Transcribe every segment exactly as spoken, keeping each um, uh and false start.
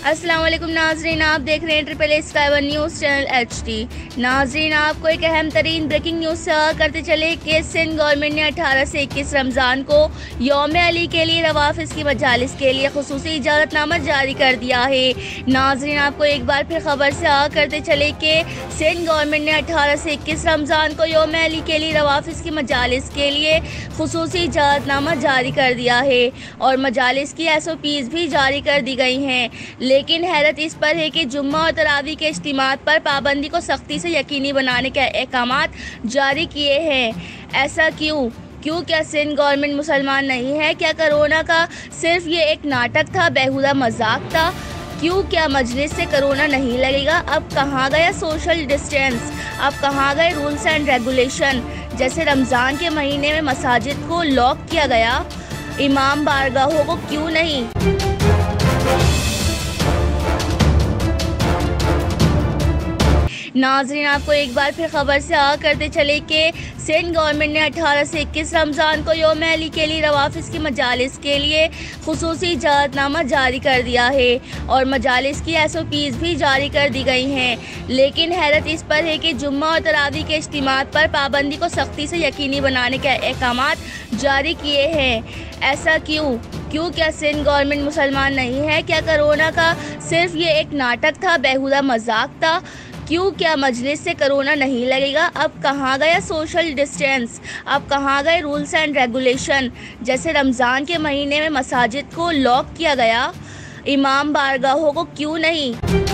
अस्सलाम वालेकुम नाजरीन, आप देख रहे हैं triple A sky one news channel H D. नाजरीन, आपको एक अहम तरीन ब्रेकिंग न्यूज़ से करते चले कि सिंध गवर्नमेंट ने अठारह से इक्कीस रमज़ान को यौम अली के लिए रवाफ़िज़ की मजालिस के लिए खुसूसी इजाज़तनामा जारी कर दिया है। नाजरीन, आपको एक बार फिर खबर से आ करते चले कि सिंध गवर्नमेंट ने अठारह से इक्कीस रमज़ान को यौम अली के लिए रवाफ़िज़ की मजालिस के लिए खुसूसी इजाज़तनामा जारी कर दिया है और मजालिस की एस ओ पीज़ भी जारी कर दी गई हैं। लेकिन हैरत इस पर है कि जुम्मा और तरावी के इज्तिमात पर पाबंदी को सख्ती से यकीनी बनाने के अहकामात जारी किए हैं। ऐसा क्यों क्यों क्या सिंध गवर्नमेंट मुसलमान नहीं है? क्या कोरोना का सिर्फ ये एक नाटक था, बेहुदा मजाक था? क्यों क्या मजलिस से कोरोना नहीं लगेगा? अब कहाँ गया सोशल डिस्टेंस? अब कहाँ गए रूल्स एंड रेगुलेशन? जैसे रमज़ान के महीने में मसाजिद को लॉक किया गया, इमाम बारगाहों को क्यों नहीं? नाज़रीन, आपको एक बार फिर खबर से आ करते चले कि सिंध गवर्नमेंट ने अठारह से इक्कीस रमज़ान को यौम अली के लिए रवाफ़िज़ की मजालिस के लिए खुसूसी इजाज़तनामा जारी कर दिया है और मजालिस की एस ओ पीज़ भी जारी कर दी गई हैं। लेकिन हैरत इस पर है कि जुम्मा और तरावी के इज्तिमात पर पाबंदी को सख्ती से यकीनी बनाने के अहकामात जारी किए हैं। ऐसा क्यों क्यों क्या सिंध गवर्नमेंट मुसलमान नहीं है? क्या कोरोना का सिर्फ ये एक नाटक था, बेहुदा मजाक था? क्यों क्या मजलिस से कोरोना नहीं लगेगा? अब कहाँ गया सोशल डिस्टेंस? अब कहाँ गए रूल्स एंड रेगुलेशन? जैसे रमज़ान के महीने में मसाजिद को लॉक किया गया, इमाम बारगाहों को क्यों नहीं?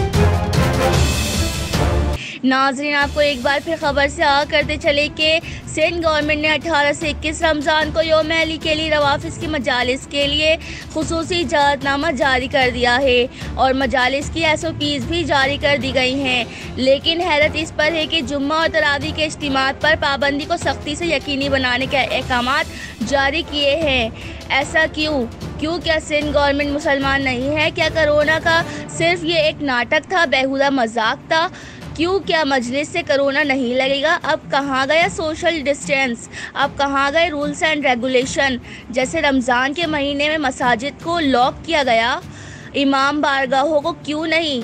नाज़रीन, आपको एक बार फिर खबर से आ करते चले कि सिंध गवर्नमेंट ने अठारह से इक्कीस रमज़ान को यौम अली के लिए रवाफ़िज़ की मजालिस के लिए खुसूसी इजाज़तनामा जारी कर दिया है और मजालिस की एस ओ पीज़ भी जारी कर दी गई हैं। लेकिन हैरत इस पर है कि जुम्मा और तरावी के इज्तिमात पर पाबंदी को सख्ती से यकीनी बनाने के अहकामात जारी किए हैं। ऐसा क्यों क्यों क्या सिंध गवर्नमेंट मुसलमान नहीं है? क्या कोरोना का सिर्फ ये एक नाटक था, बेहुदा मजाक था? क्यों क्या मजलिस से कोरोना नहीं लगेगा? अब कहाँ गया सोशल डिस्टेंस? अब कहाँ गए रूल्स एंड रेगुलेशन? जैसे रमज़ान के महीने में मसाजिद को लॉक किया गया, इमाम बारगाहों को क्यों नहीं?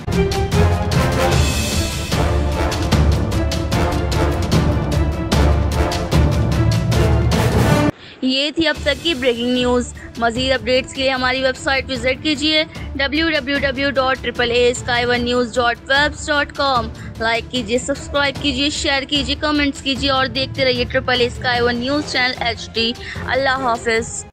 ये थी अब तक की ब्रेकिंग न्यूज़। मज़ीद अपडेट्स के लिए हमारी वेबसाइट विज़िट कीजिए W W W dot triple A sky one news dot webs dot com. Like कीजिए, सब्सक्राइब कीजिए, शेयर कीजिए, कमेंट्स कीजिए और देखते रहिए triple A sky one news channel H D. अल्लाह हाफ़िज़।